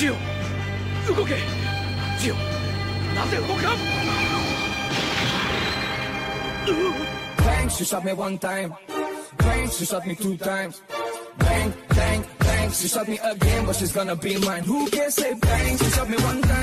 ジオ、動け。ジオ、なぜ動かん。 Bang, she shot me one time. Bang, she shot me two times. Bang, bang, bang, she shot me again, but she's gonna be mine. Who can say bang? She shot me one time.